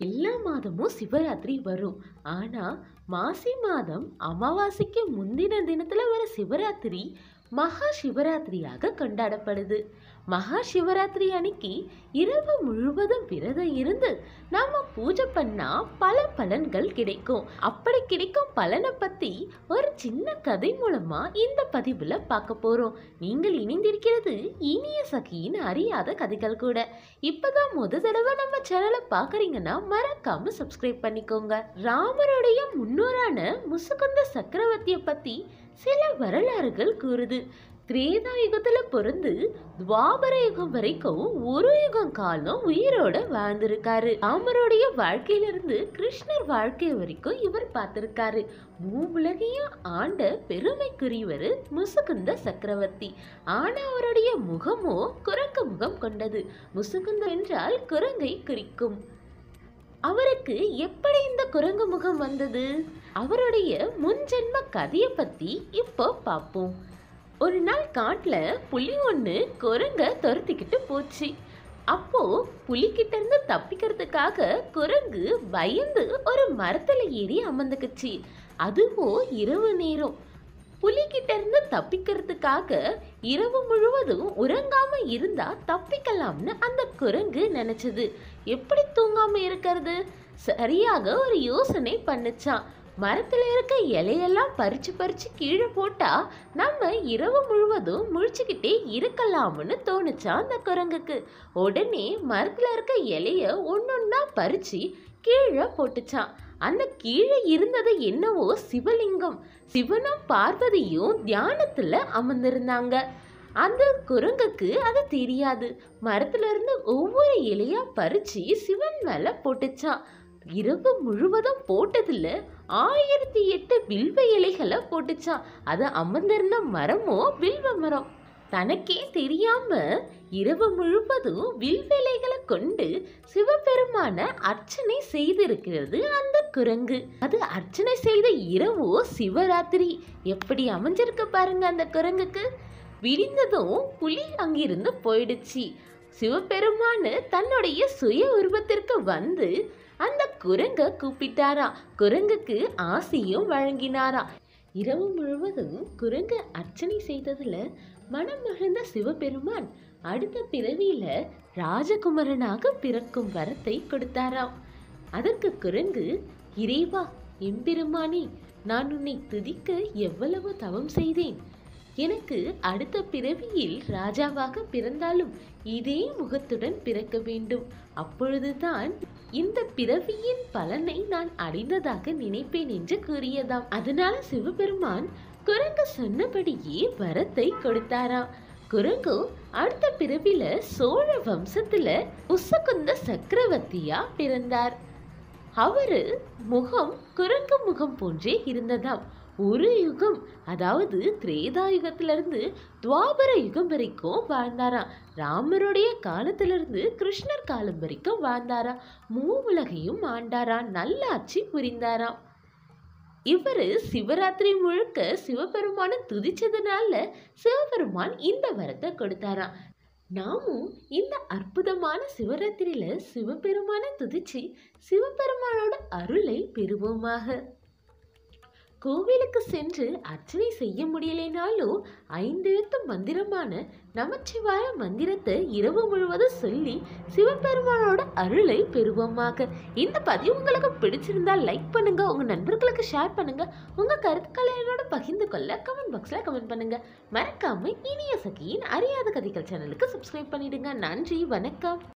எல்லா மாதமும் சிவராத்திரி வரும். ஆனா மாசி மாதம் அமாவாசைக்கு முந்தின தினத்துல வர சிவராத்திரி மகா சிவராத்திரியாக கொண்டாடப்படுது. மகா சிவராத்திரி அன்னைக்கு இரவு முழுவதும் விரதம் இருந்து நாம பூஜை பண்ணா பல பலன்கள் கிடைக்கும். அப்படி கிடைக்கும் பலனை பத்தி ஒரு சின்ன கதை மூலமா இந்த பதிவுல பார்க்க போறோம். நீங்கள் இணைந்திருக்கிறது இனியசகியின் அறியாத கதைகள் கூட. இப்பதான் முத தடவை நம்ம சேனலை பாக்குறீங்கன்னா மறக்காம சப்ஸ்கிரைப் பண்ணிக்கோங்க. ராமருடைய முன்னோரான முசுகுந்த சக்கரவர்த்திய பத்தி சில வரலாறுகள் கூறுது. திரேதா யுகத்துல பிறந்து துவாபர யுகம் வரைக்கும் ஒரு யுகம் காலம் உயிரோட வாழ்ந்திருக்காரு. ராமருடைய வாழ்க்கையிலிருந்து கிருஷ்ணர் வாழ்க்கை வரைக்கும் இவர் பார்த்திருக்காரு. மூவுலகையும் ஆண்ட பெருமைக்குரியவர் முசுகுந்த சக்கரவர்த்தி. ஆனா அவருடைய முகமோ குரங்கு முகம் கொண்டது. முசுகுந்த என்றால் குரங்கை குறிக்கும். அவருக்கு எப்படி இந்த குரங்கு முகம் வந்தது? அவருடைய முன்ஜென்ம கதையை பத்தி இப்போ பார்ப்போம். ஒரு நாள் காட்டுல புலி ஒன்று குரங்க துரத்திக்கிட்டு போச்சு. அப்போ புலிகிட்ட இருந்து தப்பிக்கிறதுக்காக குரங்கு பயந்து ஒரு மரத்துல ஏறி அமர்ந்துக்குச்சு. அதுவும் இரவு நேரம். புலிகிட்ட இருந்து தப்பிக்கிறதுக்காக இரவு முழுவதும் உறங்காம இருந்தா தப்பிக்கலாம்னு அந்த குரங்கு நினைச்சது. எப்படி தூங்காம இருக்கிறது? சரியாக ஒரு யோசனை பண்ணுச்சான். மரத்துல இருக்க இலையெல்லாம் பறிச்சு பறிச்சு கீழே போட்டா நம்ம இரவு முழுவதும் முழிச்சுக்கிட்டே இருக்கலாம்னு தோணுச்சா அந்த குரங்குக்கு. உடனே மரத்துல இருக்க இலைய ஒன்னொன்னா பறிச்சு கீழே போட்டுச்சான். அந்த கீழே இருந்தது என்னவோ சிவலிங்கம். சிவனும் பார்வதியும் தியானத்துல அமர்ந்திருந்தாங்க. அந்த குரங்குக்கு அது தெரியாது. மரத்துல இருந்து ஒவ்வொரு இலையா பறிச்சு சிவன் மேல போட்டுச்சான். இரவு முழுவதும் போட்டதுல 1008 வில்வ இலைகளை போட்டுச்சான். அது அமர்ந்திருந்த மரமோ வில்வ மரம். தனக்கே தெரியாம இரவு முழுவதும் வில்வேலைகளை கொண்டு சிவபெருமான அர்ச்சனை செய்திருக்கிறது அந்த குரங்கு. அது அர்ச்சனை செய்த இரவோ சிவராத்திரி. எப்படி அமைஞ்சிருக்கு பாருங்க அந்த குரங்குக்கு. விடிந்ததும் புலி அங்கிருந்து போயிடுச்சு. சிவபெருமானு தன்னுடைய சுய உருவத்திற்கு வந்து அந்த குரங்க கூப்பிட்டாரா. குரங்குக்கு ஆசையும் வழங்கினாரா. இரவு முழுவதும் குரங்கு அர்ச்சனை செய்ததுல மனம் மகிழ்ந்த சிவபெருமான் அடுத்த பிறவியில ராஜகுமரனாக பிறக்கும் வரத்தை கொடுத்தாராம். அதற்கு குரங்கு, இறைவா எம்பெருமானே, நான் உன்னை துதிக்க எவ்வளவு தவம் செய்தேன். எனக்கு அடுத்த பிறவியில் ராஜாவாக பிறந்தாலும் இதே முகத்துடன் பிறக்க வேண்டும். அப்பொழுதுதான் இந்த பிறவியின் பலனை நான் அடைந்ததாக நினைப்பேன் என்று கூறியதாம். அதனால சிவபெருமான் குரங்கு சொன்னபடியே வரத்தை கொடுத்தாராம். குரங்கு அடுத்த பிறவில சோழ வம்சத்துல முசுகுந்த சக்கரவர்த்தியா பிறந்தார். அவரு முகம் குரங்கு முகம் போன்றே இருந்ததாம். ஒரு யுகம், அதாவது திரேதா யுகத்திலிருந்து துவாபர யுகம் வரைக்கும் வாழ்ந்தாராம். ராமருடைய காலத்திலிருந்து கிருஷ்ணர் காலம் வரைக்கும் வாழ்ந்தாராம். மூவுலகையும் ஆண்டாராம். நல்லாட்சி புரிந்தாராம். இவரு சிவராத்திரி முழுக்க சிவபெருமான துதிச்சதுனால சிவபெருமான் இந்த வரத்தை கொடுத்தாராம். நாமும் இந்த அற்புதமான சிவராத்திரியில சிவபெருமான துதிச்சு சிவபெருமானோட அருளை பெறுவோமாக. கோவிலுக்கு சென்று அர்ச்சனை செய்ய முடியலைனாலும் 5 எழுத்து மந்திரமான நமச்சிவாய மந்திரத்தை இரவு முழுவதும் சொல்லி சிவபெருமானோட அருளை பெறுவோமாக. இந்த பதிவு உங்களுக்கு பிடிச்சிருந்தா லைக் பண்ணுங்க, உங்க நண்பர்களுக்கு ஷேர் பண்ணுங்க, உங்க கருத்துக்களை என்னோட பகிர்ந்து கொள்ள கமெண்ட் பாக்ஸ்ல கமெண்ட் பண்ணுங்க. மறக்காம இனியசகியின் அறியாத கதைகள் சேனலுக்கு சப்ஸ்கிரைப் பண்ணிடுங்க. நன்றி, வணக்கம்.